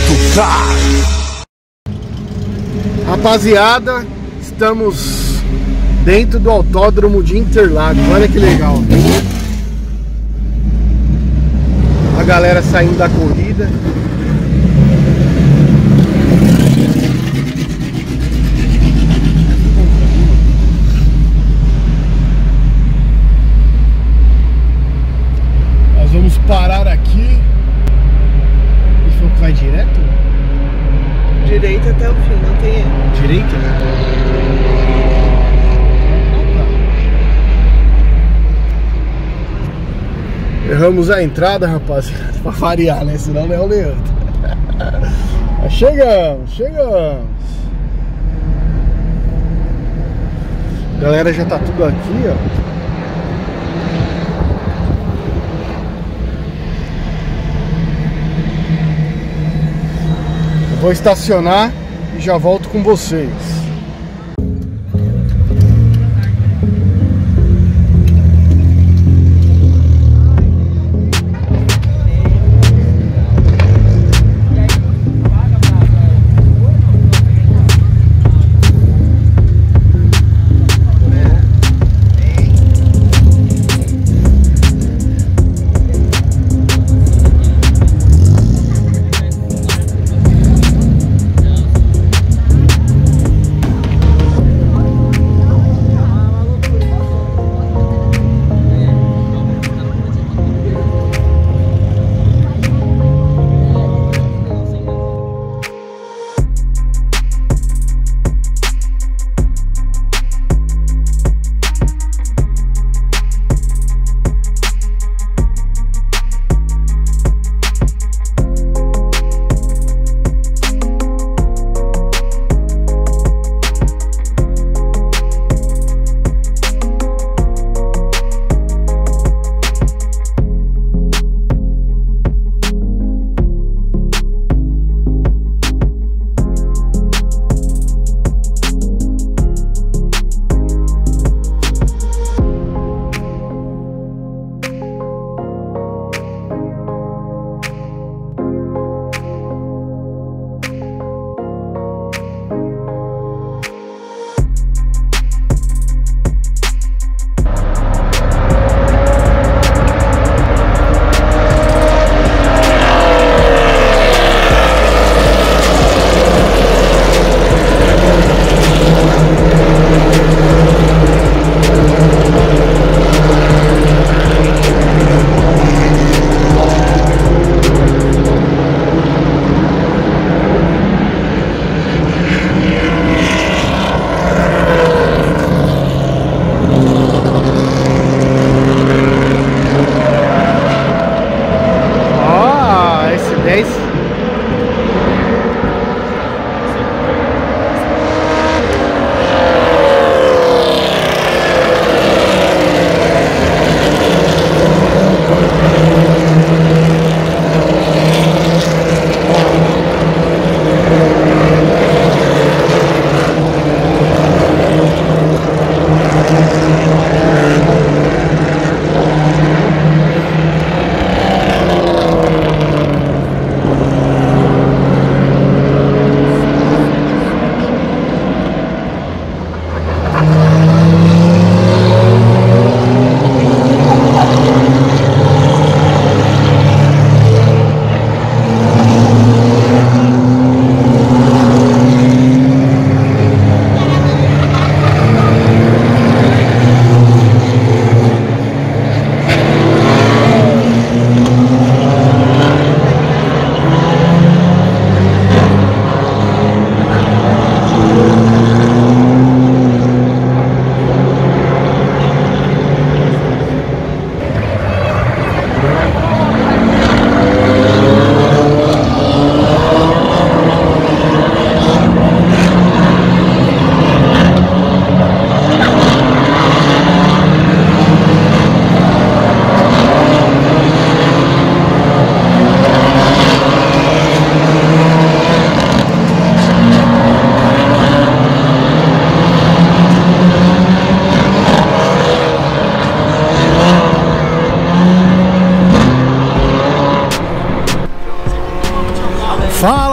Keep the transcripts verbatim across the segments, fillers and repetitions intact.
Car. Rapaziada, estamos dentro do autódromo de Interlagos. Olha que legal. A galera saindo da corrida. Nós vamos parar aqui. Ele falou que vai direto? Direita até o fim, não tem erro. Direita? Erramos a entrada, rapaziada, pra variar, né? Senão não é o Leandro. Chegamos, chegamos. A galera já tá tudo aqui, ó. Eu vou estacionar e já volto com vocês.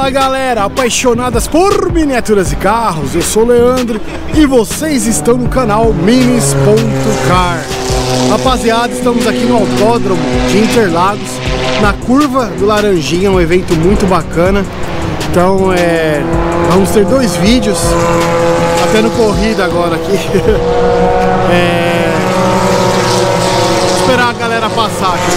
Fala galera, apaixonadas por miniaturas e carros, eu sou o Leandro e vocês estão no canal Minis ponto car. Rapaziada, estamos aqui no Autódromo de Interlagos, na Curva do Laranjinha, um evento muito bacana. Então é, vamos ter dois vídeos, tá tendo corrida agora aqui. é, vou esperar a galera passar aqui.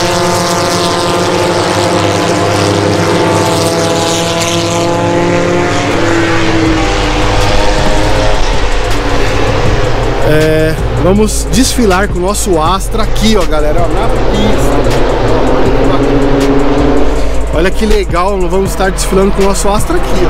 É, vamos desfilar com o nosso Astra aqui, ó, galera, ó, na pista. Olha que legal, nós vamos estar desfilando com o nosso Astra aqui, ó.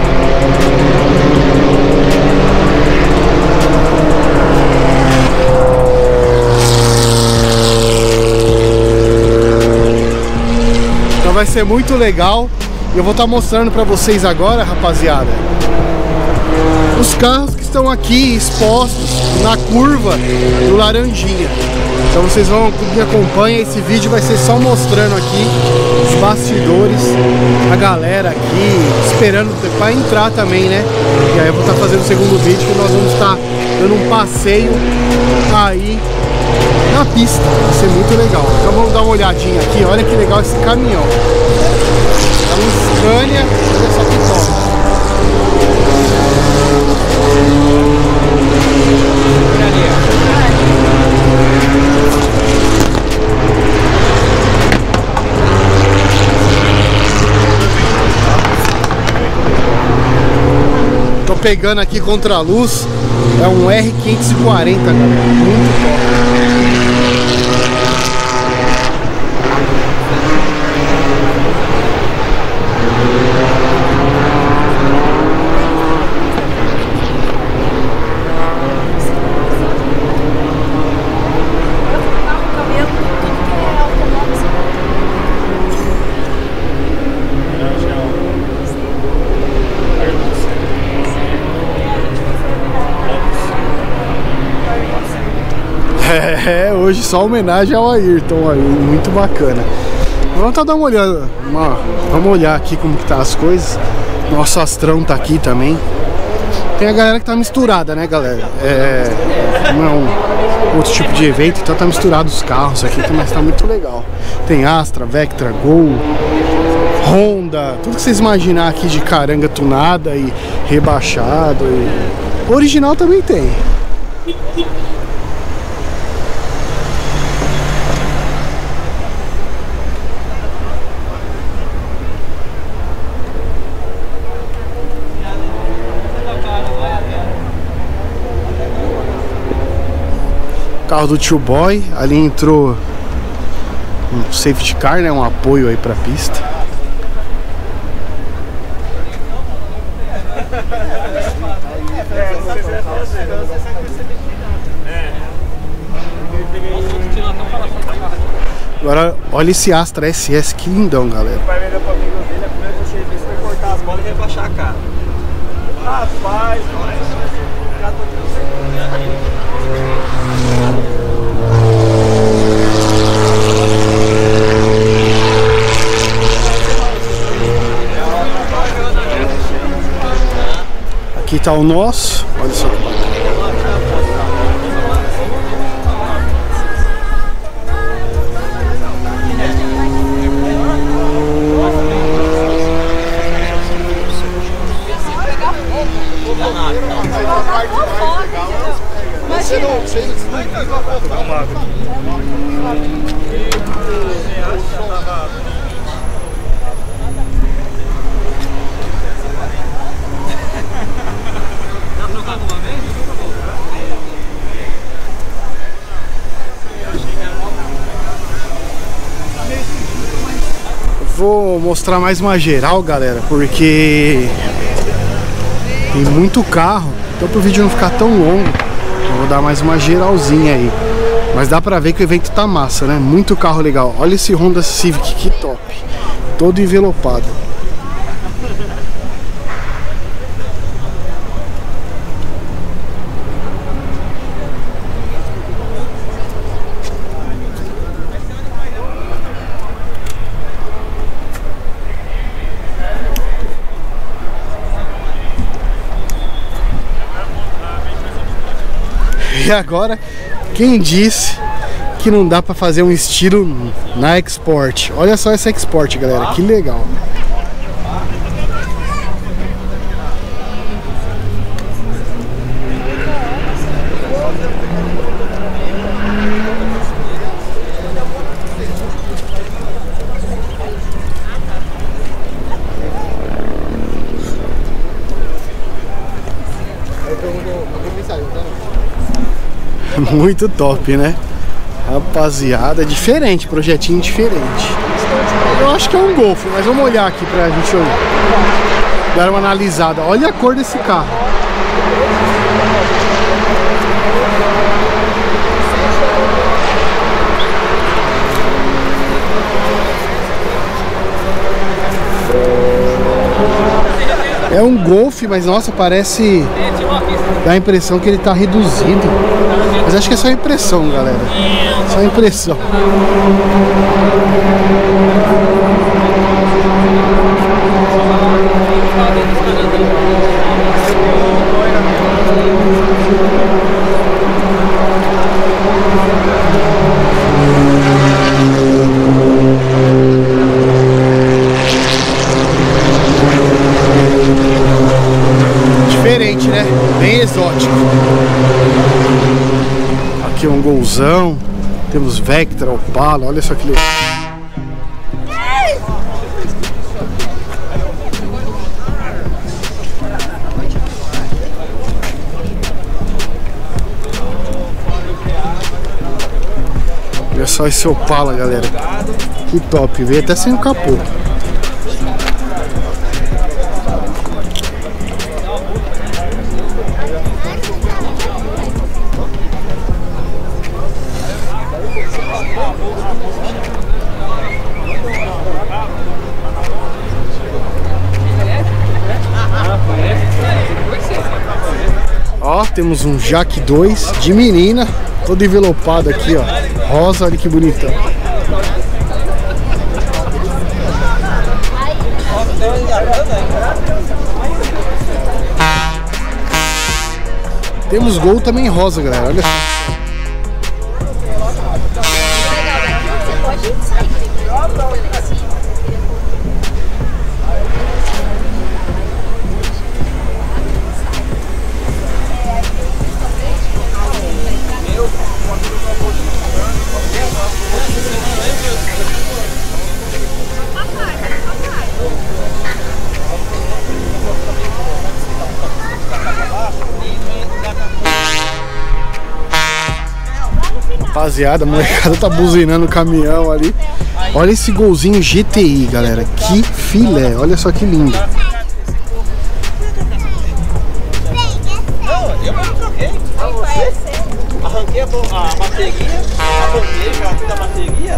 Então vai ser muito legal. E eu vou estar mostrando para vocês agora, rapaziada, os carros que estão aqui expostos na curva do Laranjinha. Então vocês vão, me acompanham, esse vídeo vai ser só mostrando aqui os bastidores, a galera aqui esperando para entrar também, né? E aí eu vou estar fazendo o segundo vídeo que nós vamos estar dando um passeio aí na pista. Vai ser muito legal. Então vamos dar uma olhadinha aqui, olha que legal esse caminhão. É um Scania, olha só que top. Tô pegando aqui contra a luz, é um R quinhentos e quarenta, galera, muito top. É, hoje só homenagem ao Ayrton aí, muito bacana. Vamos tá dar uma olhada, uma, vamos olhar aqui como que tá as coisas. Nosso Astrão tá aqui também. Tem a galera que tá misturada, né, galera? É, não é um outro tipo de evento, então tá misturado os carros aqui, mas tá muito legal. Tem Astra, Vectra, Gol, Honda, tudo que vocês imaginar aqui de caranga tunada e rebaixado. E... original também tem. Carro do Tio Boy, ali entrou um safety car, né, um apoio aí pra pista. Agora olha esse Astra S S, que lindão, galera. Vai vender pro amigo dele, a primeira coisa que ele fez foi cortar as bolas e rebaixar a cara. Rapaz, aqui tá o nosso, olha só que bacana. Vou mostrar mais uma geral, galera, porque tem muito carro, então pro vídeo não ficar tão longo, eu vou dar mais uma geralzinha aí. Mas dá pra ver que o evento tá massa, né? Muito carro legal. Olha esse Honda Civic, que top. Todo envelopado. E agora, quem disse que não dá pra fazer um estilo na Export? Olha só essa Export, galera, que legal. Muito top, né? Rapaziada, diferente, projetinho diferente. Eu acho que é um Golf, mas vamos olhar aqui pra gente olhar. Dar uma analisada. Olha a cor desse carro. É um Golf, mas nossa, parece... dá a impressão que ele tá reduzido. Mas acho que é só impressão, galera. Só impressão. Diferente, né? Bem exótico. Aqui é um Golzão. Temos Vectra, Opala. Olha só que legal. Olha só esse Opala, galera. Que top. Veio até sem o capô. Ó, temos um Jaque dois de menina, todo envelopado aqui, ó. Rosa, olha que bonitão. Temos Gol também rosa, galera, olha só. Rapaziada, a molecada tá buzinando o caminhão ali. Olha esse Golzinho G T I, galera. Que filé, olha só que lindo. Eu mesmo troquei. Arranquei a bateria, arranquei, já fiz a bateria.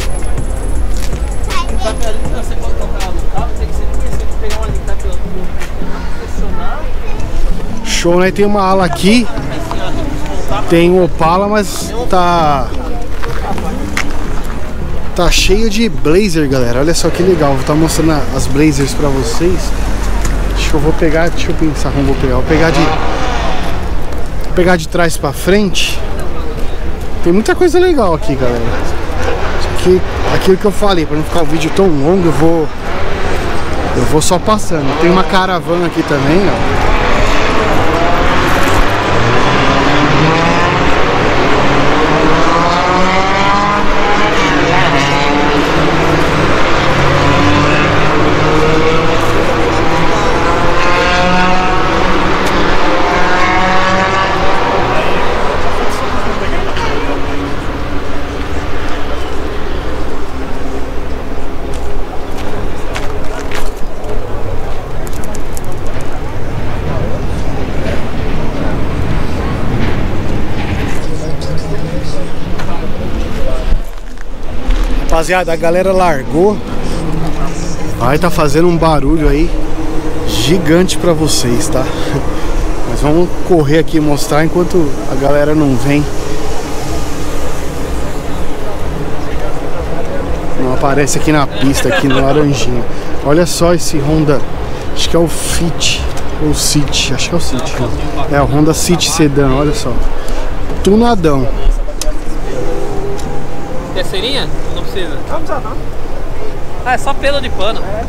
Só que ali você pode colocar no carro, tem que sempre pegar uma linha que tá pressionar. Show, né? Tem uma ala aqui. Tem um Opala, mas tá tá cheio de Blazer, galera. Olha só que legal. Vou estar mostrando as Blazers pra vocês. Acho que eu vou pegar, deixa eu pensar como vou pegar. Vou pegar de vou pegar de trás pra frente. Tem muita coisa legal aqui, galera. Isso aqui, aquilo que eu falei, pra não ficar o vídeo tão longo, eu vou eu vou só passando. Tem uma caravana aqui também, ó. Rapaziada, a galera largou. Vai tá fazendo um barulho aí gigante pra vocês, tá? Mas vamos correr aqui e mostrar enquanto a galera não vem. Não aparece aqui na pista, aqui no laranjinha. Olha só esse Honda, acho que é o Fit ou City, acho que é o City. É o Honda City Sedan, olha só. tunadão. Quer cerinha? Não precisa. Não precisa não. Ah, é só pelo de pano. É.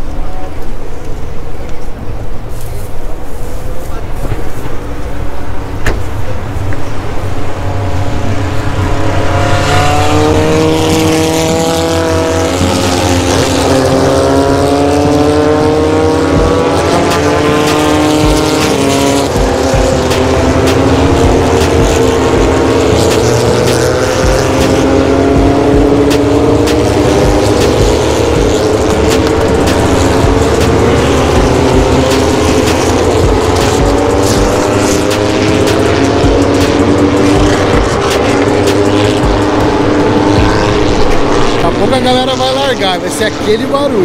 A galera vai largar, vai ser aquele barulho.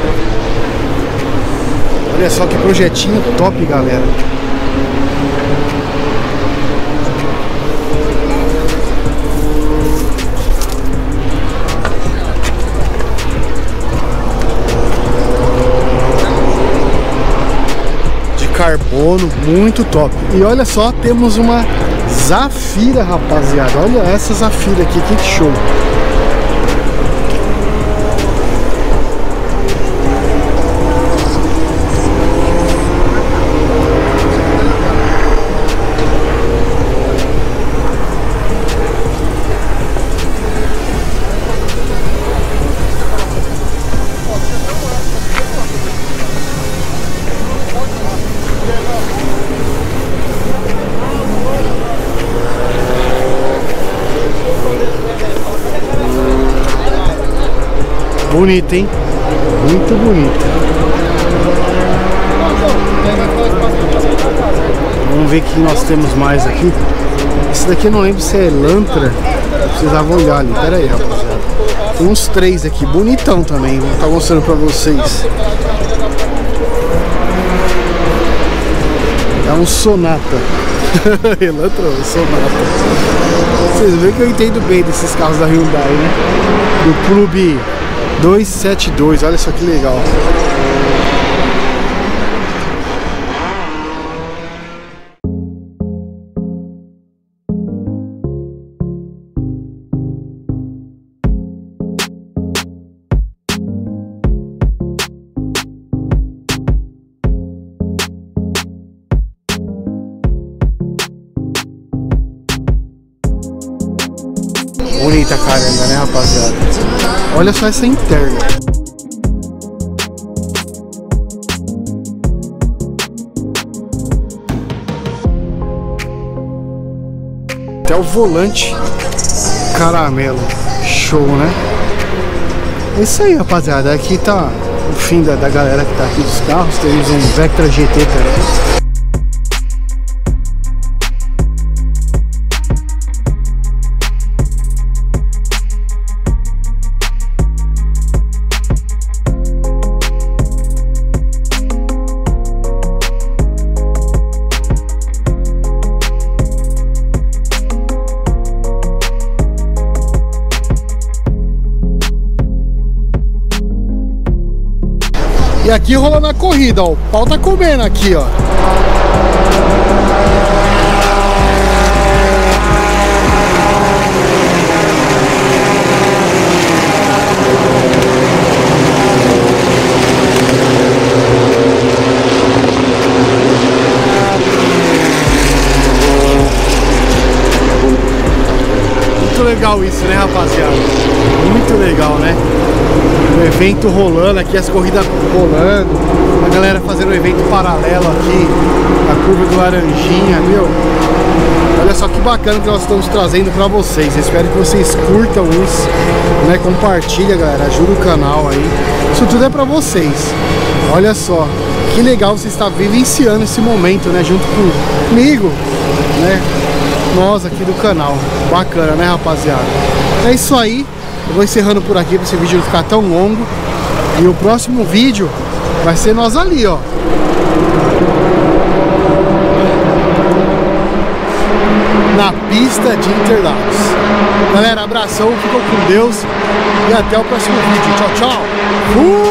Olha só que projetinho top, galera. De carbono, muito top. E olha só, temos uma Zafira, rapaziada. Olha essa Zafira aqui, que show. Bonito, hein? Muito bonito. Vamos ver o que nós temos mais aqui. Esse daqui eu não lembro se é Elantra. Eu precisava olhar ali. Pera aí, rapaziada. Tem uns três aqui. Bonitão também. Vou estar mostrando pra vocês. É um Sonata. Elantra, um Sonata. Vocês veem que eu entendo bem desses carros da Hyundai, né? Do Clube dois sete dois, olha só que legal. Bonita caramba, né, rapaziada? Olha só essa interna. Até o volante caramelo. Show, né? É isso aí, rapaziada. Aqui tá o fim da, da galera que tá aqui dos carros. Temos um Vectra G T também. E aqui rolando a corrida, ó. O pau tá comendo aqui, ó. Muito legal isso, né, rapaziada? Muito legal, né? O evento rolando aqui, as corridas rolando, a galera fazendo um evento paralelo aqui, a curva do Laranjinha, meu. Olha só que bacana que nós estamos trazendo pra vocês. Espero que vocês curtam isso, né? Compartilha, galera, ajuda o canal aí. Isso tudo é pra vocês. Olha só, que legal você estar vivenciando esse momento, né? Junto comigo, né? Nós aqui do canal. Bacana, né, rapaziada? É isso aí. Eu vou encerrando por aqui para esse vídeo não ficar tão longo. E o próximo vídeo vai ser nós ali, ó. Na pista de Interlagos. Galera, abração, ficam com Deus. E até o próximo vídeo. Tchau, tchau. Fui!